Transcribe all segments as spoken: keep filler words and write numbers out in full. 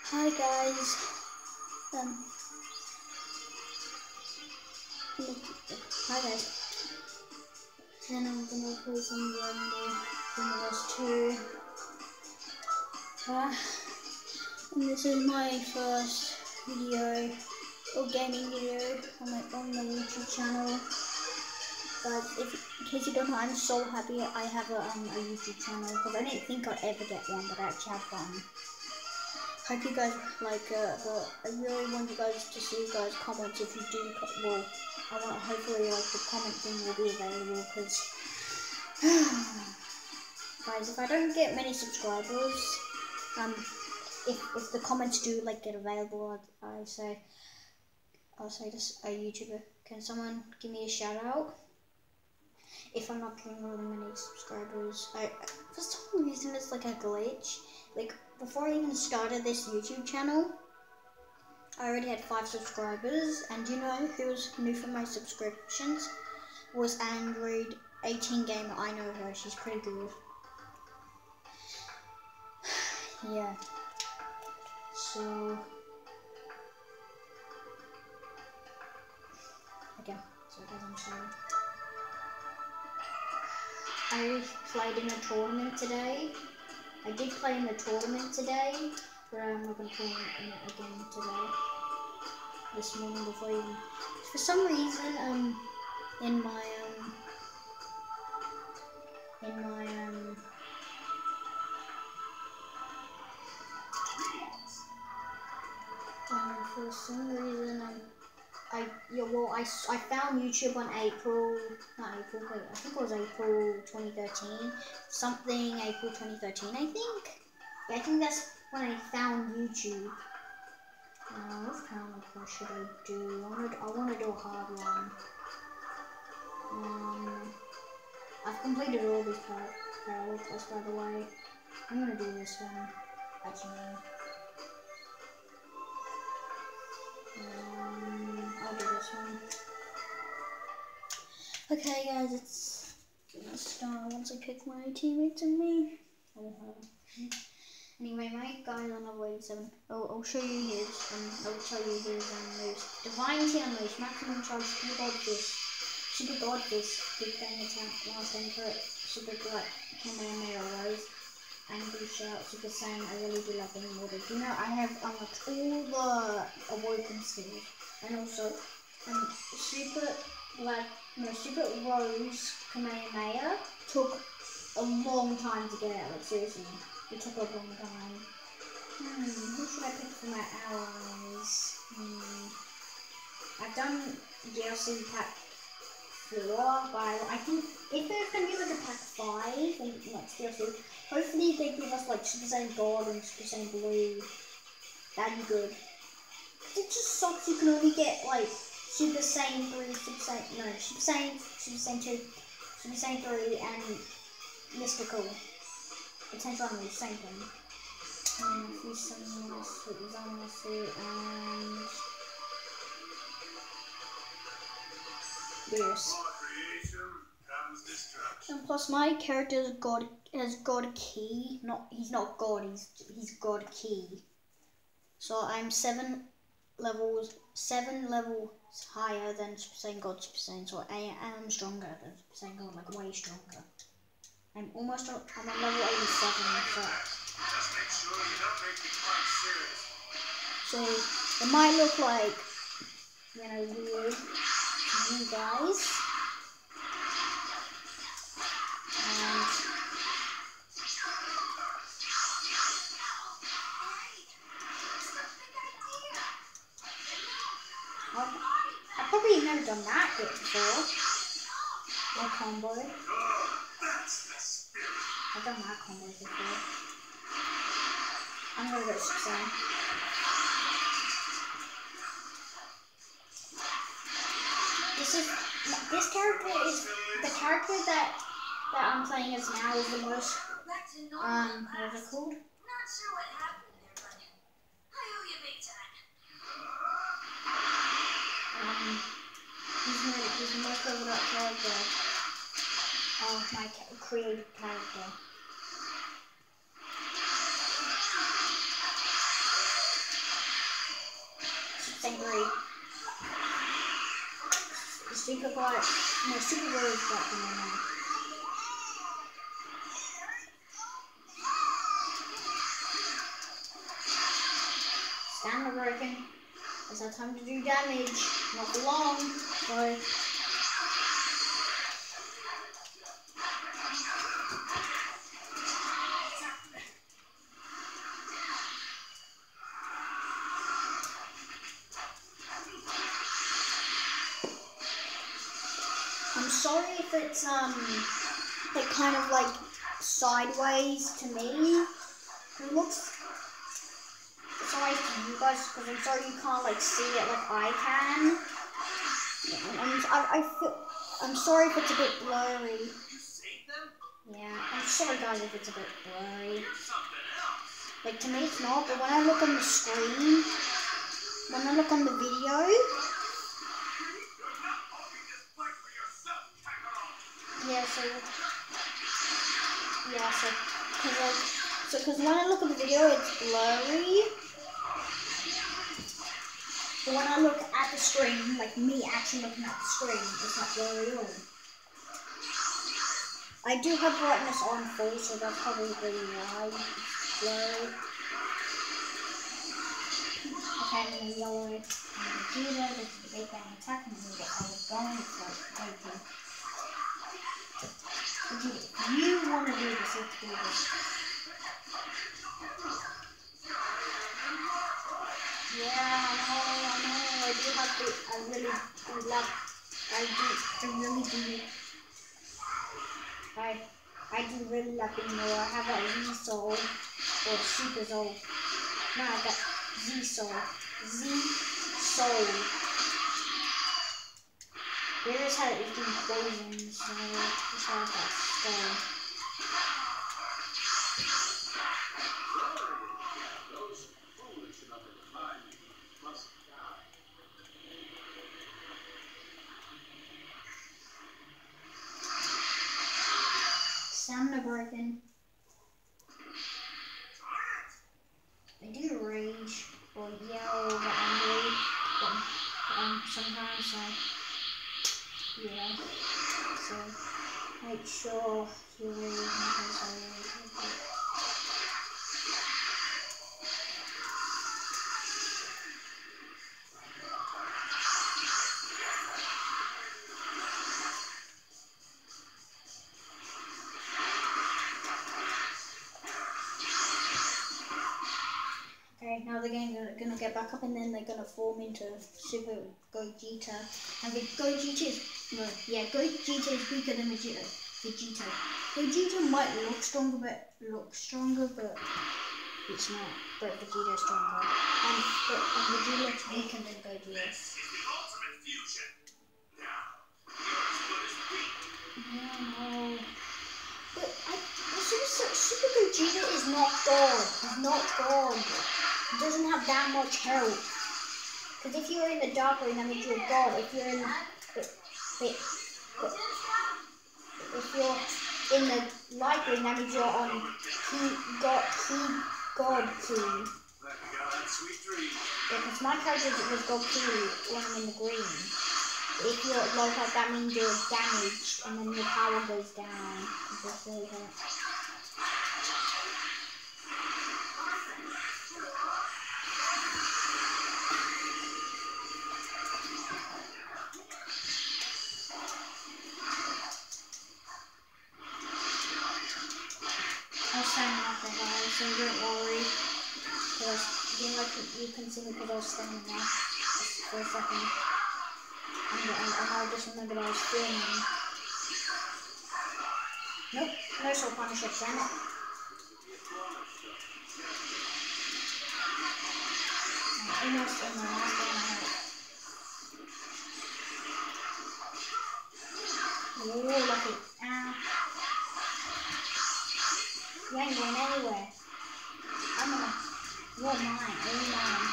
Hi guys. Um. Hi guys. And I'm gonna play some Rumble from the rest two. Uh, and this is my first video or gaming video on my on my YouTube channel. Guys, if in case you don't know, I'm so happy I have a um a YouTube channel because I didn't think I'd ever get one, but I actually have one. Hope you guys like it, but I really want you guys to see you guys comments if you do. Well, I want hopefully like the comment thing will be available because guys, if I don't get many subscribers, um, if if the comments do like get available, I say I'll say to a YouTuber, can someone give me a shout out? If I'm not getting really many subscribers, I for some reason it's like a glitch. Like before I even started this YouTube channel, I already had five subscribers, and you know who was new for my subscriptions? Was Android eighteen Gamer. I know her, she's pretty good. Yeah. So okay, so guys, I'm sorry. I played in a tournament today. I did play in the tournament today, but I'm not going to play in it again today. This morning before even. For some reason, um, in my um, in my um, um for some reason, um, I yeah, well, I I found YouTube on April, not April, wait, I think it was April twenty thirteen, something April twenty thirteen, I think. Yeah, I think that's when I found YouTube. Uh, what kind of quest should I do? I want to, I want to do a hard one. Um, I've completed all these parallel quests, by the way. I'm gonna do this one. Actually, um, I'll do this one. Okay, guys, it's gonna start once I pick my teammates and me. Oh, anyway, my guy's on level eighty-seven. Oh, I'll show you his. Um, I'll tell you his um moves. Divine T Unleash, maximum charge, super god fish, super god fish, big bang attack, last aim turret, super glut, Kamehameha Rose, angry shout, super saiyan. I really do love being water. You know, I have unlocked all the awoken skills, and also um super like no super Rose Kamehameha took a long time to get out. Like seriously. It took a long time. Hmm, who should I pick for my allies? Hmm. I've done D L C pack four, but I think if there's gonna be like a pack five, and not D L C, hopefully they give us like Super Saiyan Gold and Super Saiyan Blue. That'd be good. It just sucks you can only get like Super Saiyan three, Super Saiyan, no, Super Saiyan, Super Saiyan two, Super Saiyan three, and Mystical. Potential on the same thing. Um, if you send me suit, designer suit, and yes. And plus, my character is God has God Key. Not he's not God. He's he's God Key. So I'm seven levels, seven levels higher than Super Saiyan God Super Saiyan. So I am stronger than Super Saiyan God, like way stronger. I'm almost on, I'm on level eighty-seven, so. Just make sure you don't make me quite serious. So it might look like, you know, weird to you guys. And I've, I've probably never done that bit before. My combo. I've done that combo before. I'm gonna go Super Saiyan. This is this character is the character that that I'm playing as now is the most um what is it called? Not sure what happened there, buddy. I owe you big time. Um, he's my he's my favorite character. Oh, my creative character. percent green. The super bright, no, super blue is black and then Stamina broken. It's our time to do damage. Not for long. So. I'm sorry if it's um like kind of like sideways to me. It looks sideways to you guys because I'm sorry you can't like see it like I can. I'm I, I feel I'm sorry if it's a bit blurry. Yeah, I'm sorry guys if it's a bit blurry. Like to me it's not, but when I look on the screen, when I look on the video. Yeah, so, yeah, so, cause like, so, cause when I look at the video, it's blurry. But when I look at the screen, like me actually looking at the screen, it's not blurry at all. I do have brightness on full, so that's probably why it's blurry. Okay, I'm gonna yellow it. I'm gonna do that. This is the big bang attack, and I'm gonna get how it's going. It's like, okay. If you want to do this, let's do this. Yeah, I know, I know, I do have to, I really do love, I do, I really do, I, I do really love being more. I have that Z-Soul, or Super Soul, no, I got Z-Soul, Z-Soul. There is how it's been poisoned, so let's have that stone. Stamina broken. I do rage or yell or angry, but um, sometimes I. Yeah, so make sure you really have it. Okay, now they're going to, going to get back up and then they're going to form into Super Gogeta. And the Gogeta is, no, yeah, Gogeta is weaker than Vegeta. Vegeta. Vegeta might look stronger, but look stronger, but it's not. But Vegeta is stronger. And, but, and Vegeta looks weaker than Gogeta. Yeah, no. But I, Super, Super Gogeta is not God. He's not God. He doesn't have that much health. Because if you're in the dark ring, that means you're God. If you're in, but, but, but, if you're in the light ring, that means you're on Key God Key God Key. Because my character was God Key when I'm in the green. If you're low health, that means you're damaged, and then your power goes down. That's really good. I'll stand up there, guys, so don't worry. Because you, like, you can see me because I was standing there for a second. And, and, and I just remembered I was filming. Nope, no soul punisher, damn it. I'm almost in my last one I have. Ooh, lucky. Ah. You ain't going anywhere. I'm gonna. You're mine. You're mine.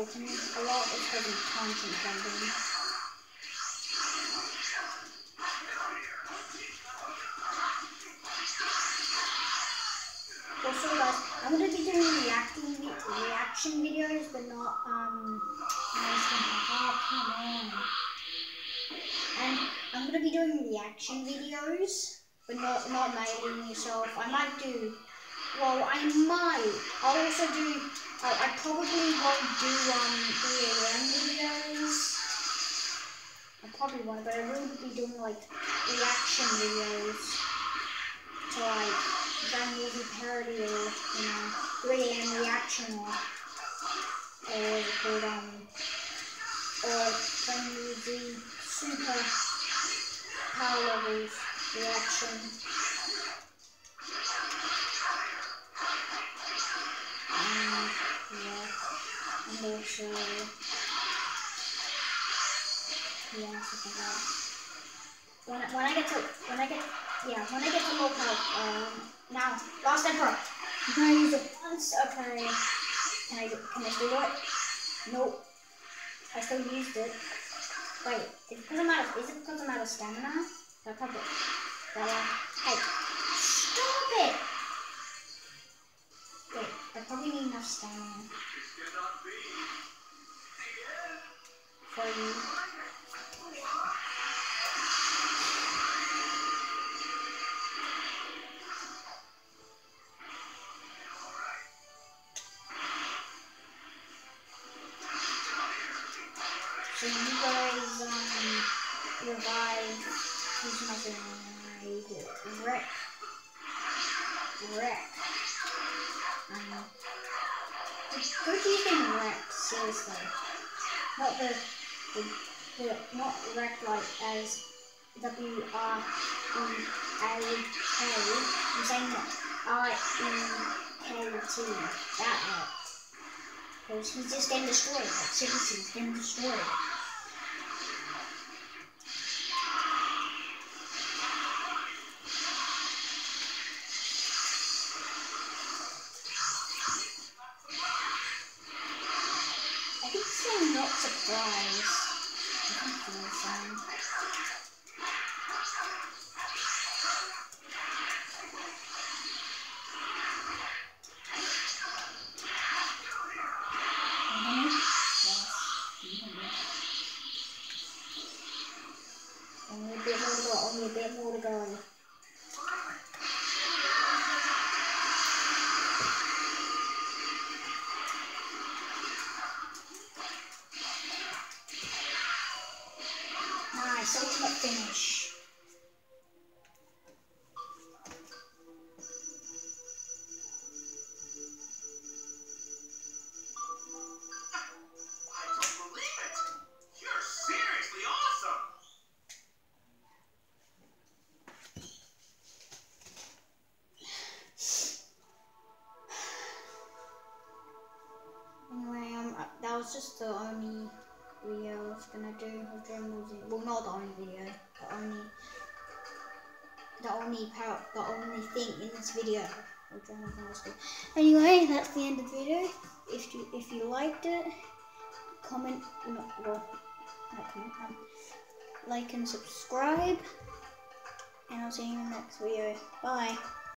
fighting a lot is because of constant fighting. Also guys, I'm going to be doing reacting reaction videos, but not um oh come on. And I'm going to be doing reaction videos, but not not mailing yourself. I might do, well I might, I'll also do, uh, I probably won't do um three A M videos. I probably won't, but I will be doing like reaction videos to like Dragon Ball Z parody or, you know, three A M reaction or, or what's it called, um, or Dragon Ball Z Super Power Levels reaction. And, yeah, and also, yeah, stuff like that. When, when I get to, when I get, yeah, when I get to low power, um, now, Last Emperor. Can I use it once? Okay. Can I, can I still do it? Nope. I still used it. Wait, is it because I'm out of, is it because I'm out of stamina? That probably, that one. Hey, stop it! Wait, I probably need enough stamina. For you. So you guys um revive who's nothing right wreck wreck um go do you think wreck seriously? Not the the, the not wreck like as W R E A K. I'm saying that R E K T, that wreck. Because he's just getting destroyed, like seriously he's getting destroyed. I'm not surprised. I think it's insane. Mm-hmm. Yes. Mm-hmm. Only a bit more to go. Only a bit more to go. Nice, ultimate finish. Anyway, um, that was just the only video I was gonna do of Dragon Ball Z. Well, not the only video, the only, the only part, the only thing in this video of Dragon Ball Z. Anyway, that's the end of the video. If you if you liked it, comment, no, well, not comment, um, like and subscribe, and I'll see you in the next video. Bye.